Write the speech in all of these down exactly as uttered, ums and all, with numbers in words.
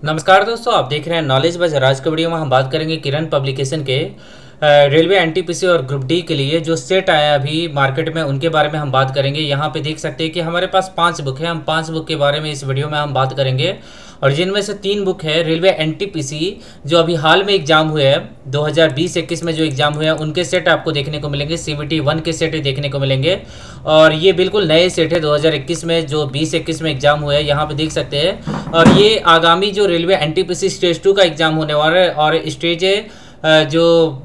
नमस्कार दोस्तों, आप देख रहे हैं नॉलेज बज। आज के वीडियो में हम बात करेंगे किरण पब्लिकेशन के रेलवे एनटीपीसी और ग्रुप डी के लिए जो सेट आया अभी मार्केट में, उनके बारे में हम बात करेंगे। यहाँ पे देख सकते हैं कि हमारे पास पांच बुक है। हम पांच बुक के बारे में इस वीडियो में हम बात करेंगे, और जिनमें से तीन बुक है रेलवे एनटीपीसी जो अभी हाल में एग्जाम हुए हैं दो हज़ार बीस इक्कीस में जो एग्जाम हुए हैं, उनके सेट आपको देखने को मिलेंगे। सीबीटी वन के सेट देखने को मिलेंगे, और ये बिल्कुल नए सेट है दो हज़ार इक्कीस में जो बीस इक्कीस में एग्जाम हुए हैं, यहाँ पे देख सकते हैं। और ये आगामी जो रेलवे एनटीपीसी स्टेज टू का एग्जाम होने वाला है और स्टेज जो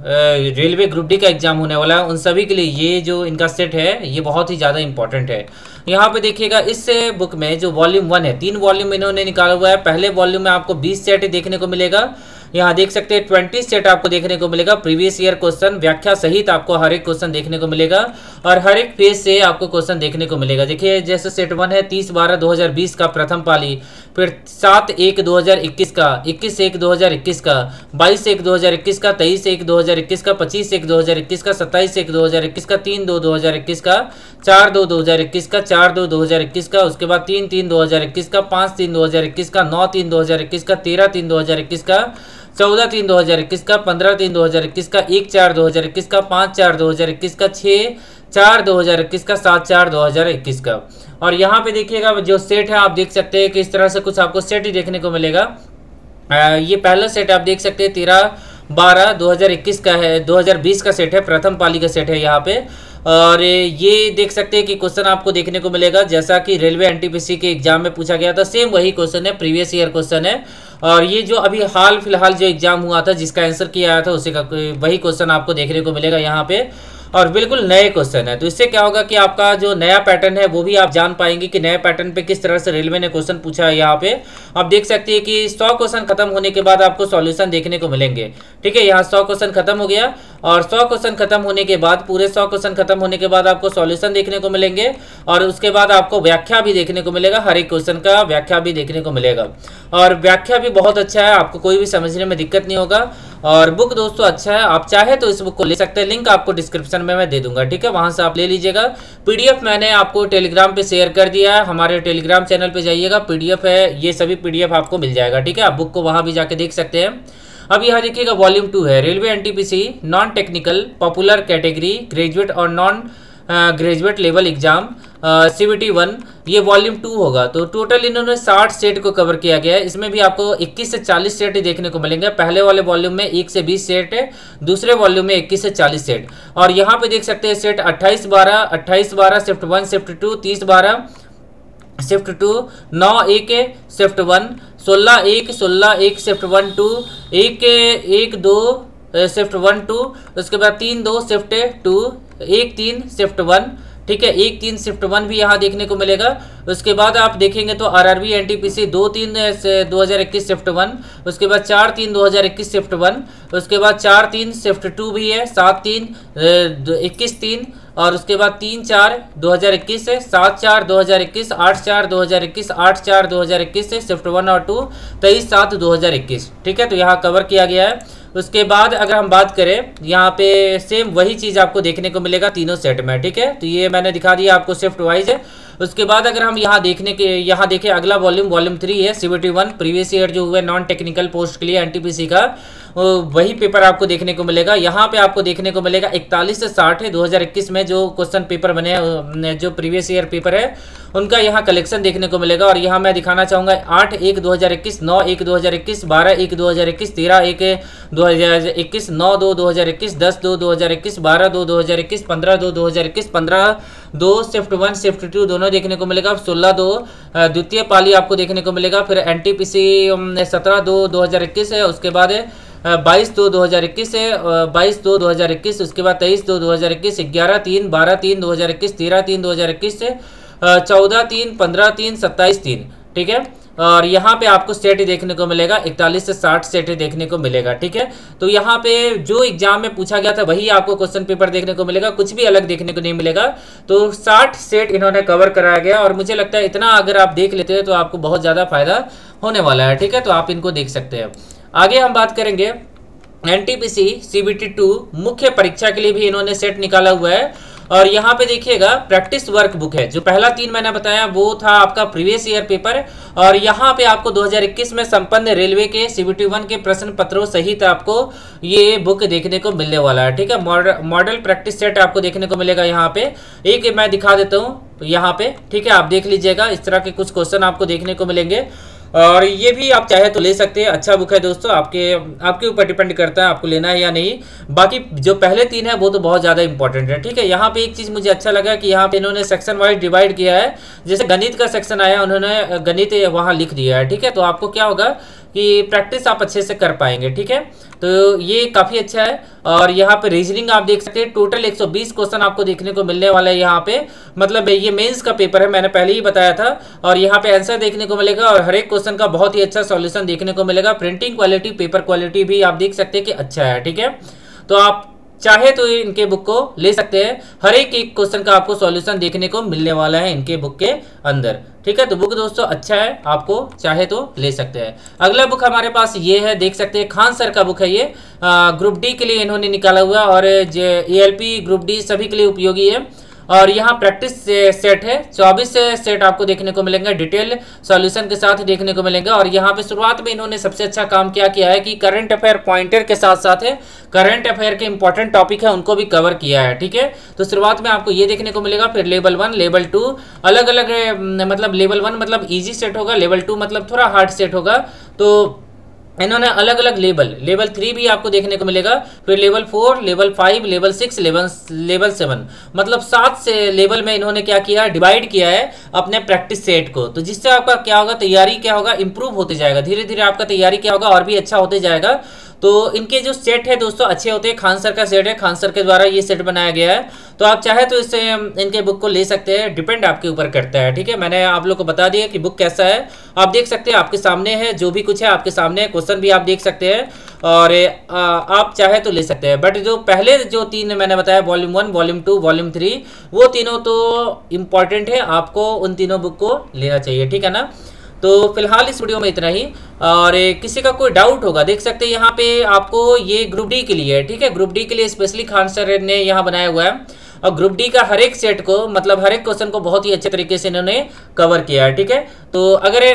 रेलवे ग्रुप डी का एग्जाम होने वाला है, उन सभी के लिए ये जो इनका सेट है ये बहुत ही ज़्यादा इंपॉर्टेंट है। यहाँ पे देखिएगा इस बुक में जो वॉल्यूम वन है, तीन वॉल्यूम इन्होंने निकाला हुआ है। पहले वॉल्यूम में आपको बीस सेट देखने को मिलेगा। यहाँ देख सकते हैं बीस सेट आपको देखने को मिलेगा। प्रीवियस ईयर क्वेश्चन व्याख्या सहित आपको हर एक क्वेश्चन देखने को मिलेगा, और हर एक पेज से आपको क्वेश्चन देखने को मिलेगा। देखिए जैसे सेट वन है तीस बारह दो हज़ार बीस का प्रथम पाली, फिर सात एक दो हज़ार इक्कीस का, इक्कीस एक दो हज़ार इक्कीस का, बाईस एक दो हज़ार इक्कीस का, तेईस एक दो हज़ार इक्कीस का, पच्चीस एक दो हज़ार इक्कीस का, सत्ताईस एक दो हज़ार इक्कीस का, तीन दो दो हज़ार इक्कीस का, चार दो दो हज़ार इक्कीस का, चार दो दो हज़ार इक्कीस का, उसके बाद तीन तीन दो हज़ार इक्कीस का, पाँच तीन दो हज़ार इक्कीस का, नौ तीन दो हज़ार इक्कीस का, तेरह तीन दो हज़ार इक्कीस का, चौदह तीन दो हज़ार इक्कीस का, पंद्रह तीन दो हज़ार इक्कीस का, एक चार दो हज़ार इक्कीस का, पाँच चार दो हज़ार इक्कीस का, छः चार दो हज़ार इक्कीस का, सात चार दो हज़ार इक्कीस का। और यहाँ पे देखिएगा जो सेट है आप देख सकते हैं कि इस तरह से कुछ आपको सेट ही देखने को मिलेगा। आ, ये पहला सेट आप देख सकते हैं तेरह बारह दो हज़ार इक्कीस का है, दो हज़ार बीस का सेट है, प्रथम पाली का सेट है यहाँ पे। और ये देख सकते हैं कि क्वेश्चन आपको देखने को मिलेगा जैसा कि रेलवे एनटीपीसी के एग्जाम में पूछा गया था, सेम वही क्वेश्चन है, प्रीवियस ईयर क्वेश्चन है। और ये जो अभी हाल फिलहाल जो एग्जाम हुआ था जिसका आंसर किया आया था उसी का वही क्वेश्चन आपको देखने को मिलेगा यहाँ पे, और बिल्कुल नए क्वेश्चन है। तो इससे क्या होगा कि आपका जो नया पैटर्न है वो भी आप जान पाएंगे कि नए पैटर्न पे किस तरह से रेलवे ने क्वेश्चन पूछा है। यहाँ पे आप देख सकते हैं कि सौ क्वेश्चन खत्म होने के बाद आपको सॉल्यूशन देखने को मिलेंगे। ठीक है, यहाँ सौ क्वेश्चन खत्म हो गया, और सौ क्वेश्चन खत्म होने के बाद पूरे सौ क्वेश्चन खत्म होने के बाद आपको सॉल्यूशन देखने को मिलेंगे, और उसके बाद आपको व्याख्या भी देखने को मिलेगा। हर एक क्वेश्चन का व्याख्या भी देखने को मिलेगा, और व्याख्या भी बहुत अच्छा है, आपको कोई भी समझने में दिक्कत नहीं होगा। और बुक दोस्तों अच्छा है, आप चाहे तो इस बुक को ले सकते हैं, लिंक आपको डिस्क्रिप्शन में मैं दे दूंगा। ठीक है, वहां से आप ले लीजिएगा। पीडीएफ मैंने आपको टेलीग्राम पे शेयर कर दिया है, हमारे टेलीग्राम चैनल पे जाइएगा, पीडीएफ है, ये सभी पीडीएफ आपको मिल जाएगा। ठीक है, आप बुक को वहां भी जाके देख सकते हैं। अब यहाँ देखिएगा वॉल्यूम टू है railway NTPC non technical popular category graduate और non graduate level exam CBT one, ये वॉल्यूम टू होगा। तो टोटल इन्होंने साठ सेट को कवर किया गया है। इसमें भी आपको इक्कीस से चालीस सेट ही देखने को मिलेंगे। पहले वाले वॉल्यूम में एक से बीस सेट है, दूसरे वॉल्यूम में इक्कीस से चालीस सेट। और यहाँ पे देख सकते हैं सेट अट्ठाईस बारह, अट्ठाईस बारह शिफ्ट वन शिफ्ट टू, तीस बारह शिफ्ट टू, नौ एक शिफ्ट वन, सोलह एक सोलह एक शिफ्ट वन टू, एक एक दो शिफ्ट वन टू, उसके बाद तीन दो शिफ्ट टू, एक तीन शिफ्ट वन। ठीक है, एक तीन शिफ्ट वन भी यहाँ देखने को मिलेगा। उसके बाद आप देखेंगे तो आरआरबी एनटीपीसी दो तीन दो हज़ार इक्कीस शिफ्ट वन, उसके बाद चार तीन दो हज़ार इक्कीस शिफ्ट वन, उसके बाद चार तीन शिफ्ट टू भी है, सात तीन इक्कीस तीन, और उसके बाद तीन चार दो हज़ार इक्कीस है, सात चार दो हज़ार इक्कीस, आठ चार दो हज़ार इक्कीस, आठ चार दो हज़ार इक्कीस से शिफ्ट वन और टू, तेईस सात दो हज़ार इक्कीस। ठीक है, तो यहाँ कवर किया गया है। उसके बाद अगर हम बात करें यहाँ पे सेम वही चीज़ आपको देखने को मिलेगा तीनों सेट में। ठीक है, तो ये मैंने दिखा दिया आपको शिफ्ट वाइज है। उसके बाद अगर हम यहाँ देखने के यहाँ देखें अगला वॉल्यूम वॉल्यूम थ्री है सीबीटी वन, प्रीवियस ईयर जो हुआ नॉन टेक्निकल पोस्ट के लिए एनटीपीसी का, वही पेपर आपको देखने को मिलेगा। यहाँ पे आपको देखने को मिलेगा इकतालीस से साठ है दो हज़ार इक्कीस में जो क्वेश्चन पेपर बने हैं, जो प्रीवियस ईयर पेपर है उनका यहाँ कलेक्शन देखने को मिलेगा। और यहाँ मैं दिखाना चाहूँगा आठ एक दो हज़ार इक्कीस, नौ एक दो हज़ार इक्कीस, बारह एक दो हज़ार इक्कीस, तेरह एक दो हज़ार इक्कीस, नौ दो दो हज़ार इक्कीस, दस दो दो हज़ार इक्कीस, बारह दो दो हज़ार इक्कीस, पंद्रह दो दो हज़ार इक्कीस, पंद्रह दो शिफ्ट वन शिफ्ट टू दोनों देखने को मिलेगा। सोलह दो द्वितीय पाली आपको देखने को मिलेगा। फिर एनटीपीसी सत्रह दो दो हज़ार इक्कीस है, उसके बाद बाईस दो दो हज़ार इक्कीस है, बाईस दो दो हज़ार इक्कीस, उसके बाद तेईस दो दो हज़ार इक्कीस, ग्यारह तीन बारह तीन दो हज़ार इक्कीस, तेरह तीन दो हज़ार इक्कीस से चौदह तीन पंद्रह तीन सत्ताईस तीन। ठीक है, और यहाँ पे आपको सेट देखने को मिलेगा इकतालीस से साठ सेट देखने को मिलेगा। ठीक है, तो यहाँ पे जो एग्जाम में पूछा गया था वही आपको क्वेश्चन पेपर देखने को मिलेगा, कुछ भी अलग देखने को नहीं मिलेगा। तो साठ सेट इन्होंने कवर कराया गया, और मुझे लगता है इतना अगर आप देख लेते हैं तो आपको बहुत ज़्यादा फायदा होने वाला है। ठीक है, तो आप इनको देख सकते हैं। आगे हम बात करेंगे एनटीपीसी सीबीटी टू मुख्य परीक्षा के लिए भी इन्होंने सेट निकाला हुआ है, और यहाँ पे देखिएगा प्रैक्टिस वर्क बुक है। जो पहला तीन मैंने बताया वो था आपका प्रीवियस ईयर पेपर, और यहाँ पे आपको दो हज़ार इक्कीस में संपन्न रेलवे के सीबीटी वन के प्रश्न पत्रों सहित आपको ये बुक देखने को मिलने वाला है। ठीक है, मॉडल प्रैक्टिस सेट आपको देखने को मिलेगा। यहाँ पे एक मैं दिखा देता हूँ यहाँ पे, ठीक है, आप देख लीजिएगा। इस तरह के कुछ क्वेश्चन आपको देखने को मिलेंगे, और ये भी आप चाहे तो ले सकते हैं। अच्छा बुक है दोस्तों, आपके आपके ऊपर डिपेंड करता है आपको लेना है या नहीं। बाकी जो पहले तीन है वो तो बहुत ज़्यादा इंपॉर्टेंट है। ठीक है, यहाँ पे एक चीज़ मुझे अच्छा लगा कि यहाँ पे इन्होंने सेक्शन वाइज डिवाइड किया है। जैसे गणित का सेक्शन आया, उन्होंने गणित वहाँ लिख दिया है। ठीक है, तो आपको क्या होगा कि प्रैक्टिस आप अच्छे से कर पाएंगे। ठीक है, तो ये काफ़ी अच्छा है। और यहाँ पे रीजनिंग आप देख सकते हैं, टोटल एक सौ बीस क्वेश्चन आपको देखने को मिलने वाला है यहाँ पे। मतलब ये मेंस का पेपर है, मैंने पहले ही बताया था। और यहाँ पे आंसर देखने को मिलेगा, और हर एक क्वेश्चन का बहुत ही अच्छा सॉल्यूशन देखने को मिलेगा। प्रिंटिंग क्वालिटी, पेपर क्वालिटी भी आप देख सकते हैं कि अच्छा है। ठीक है, तो आप चाहे तो इनके बुक को ले सकते हैं। हर एक एक क्वेश्चन का आपको सॉल्यूशन देखने को मिलने वाला है इनके बुक के अंदर। ठीक है, तो बुक दोस्तों अच्छा है, आपको चाहे तो ले सकते हैं। अगला बुक हमारे पास ये है, देख सकते हैं, खान सर का बुक है ये। ग्रुप डी के लिए इन्होंने निकाला हुआ, और एएलपी ग्रुप डी सभी के लिए उपयोगी है। और यहाँ प्रैक्टिस सेट है, चौबीस सेट आपको देखने को मिलेंगे, डिटेल सॉल्यूशन के साथ देखने को मिलेंगे। और यहाँ पे शुरुआत में इन्होंने सबसे अच्छा काम क्या किया है कि करंट अफेयर पॉइंटर के साथ साथ है करंट अफेयर के इंपॉर्टेंट टॉपिक है उनको भी कवर किया है। ठीक है, तो शुरुआत में आपको ये देखने को मिलेगा। फिर लेवल वन, लेवल टू, अलग अलग, मतलब लेवल वन मतलब इजी सेट होगा, लेवल टू मतलब थोड़ा हार्ड सेट होगा। तो इन्होंने अलग अलग लेवल, लेवल थ्री भी आपको देखने को मिलेगा, फिर level four, level five, level six, level level seven, मतलब सात से लेवल में इन्होंने क्या किया, डिवाइड किया है अपने प्रैक्टिस सेट को। तो जिससे आपका क्या होगा, तैयारी क्या होगा, इंप्रूव होते जाएगा, धीरे धीरे आपका तैयारी क्या होगा और भी अच्छा होते जाएगा। तो इनके जो सेट है दोस्तों अच्छे होते हैं। खान सर का सेट है, खान सर के द्वारा ये सेट बनाया गया है। तो आप चाहे तो इससे इनके बुक को ले सकते हैं, डिपेंड आपके ऊपर करता है। ठीक है, मैंने आप लोग को बता दिया कि बुक कैसा है, आप देख सकते हैं, आपके सामने है, जो भी कुछ है आपके सामने है, क्वेश्चन भी आप देख सकते हैं, और आ, आप चाहे तो ले सकते हैं। बट जो पहले जो तीन मैंने बताया, volume one, volume two, volume three, वो तीनों तो इम्पॉर्टेंट है, आपको उन तीनों बुक को लेना चाहिए। ठीक है ना, तो फिलहाल इस वीडियो में इतना ही। और किसी का कोई डाउट होगा, देख सकते हैं यहाँ पे आपको ये ग्रुप डी के लिए है। ठीक है, ग्रुप डी के लिए स्पेशली खान सर ने यहाँ बनाया हुआ है, और ग्रुप डी का हर एक सेट को, मतलब हर एक क्वेश्चन को बहुत ही अच्छे तरीके से इन्होंने कवर किया है। ठीक है, तो अगर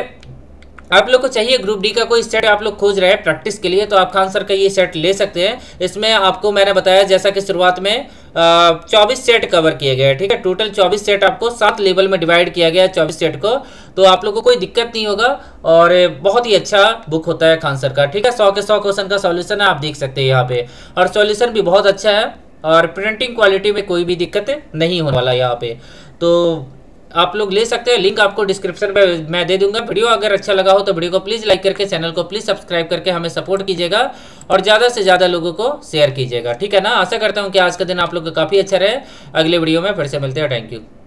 आप लोग को चाहिए ग्रुप डी का कोई सेट आप लोग खोज रहे हैं प्रैक्टिस के लिए, तो आप खान सर का ये सेट ले सकते हैं। इसमें आपको मैंने बताया जैसा कि शुरुआत में चौबीस सेट कवर किए गए हैं। ठीक है, टोटल चौबीस सेट आपको सात लेवल में डिवाइड किया गया है चौबीस सेट को, तो आप लोगों को कोई दिक्कत नहीं होगा, और बहुत ही अच्छा बुक होता है खान सर का। ठीक है, सौ के सौ क्वेश्चन का सॉल्यूशन है, आप देख सकते हैं यहाँ पे, और सॉल्यूशन भी बहुत अच्छा है, और प्रिंटिंग क्वालिटी में कोई भी दिक्कत नहीं होने वाला यहाँ पे। तो आप लोग ले सकते हैं, लिंक आपको डिस्क्रिप्शन में मैं दे दूंगा। वीडियो अगर अच्छा लगा हो तो वीडियो को प्लीज़ लाइक करके, चैनल को प्लीज़ सब्सक्राइब करके हमें सपोर्ट कीजिएगा, और ज़्यादा से ज़्यादा लोगों को शेयर कीजिएगा। ठीक है ना, आशा करता हूँ कि आज का दिन आप लोग का काफ़ी अच्छा रहे। अगले वीडियो में फिर से मिलते हैं, थैंक यू।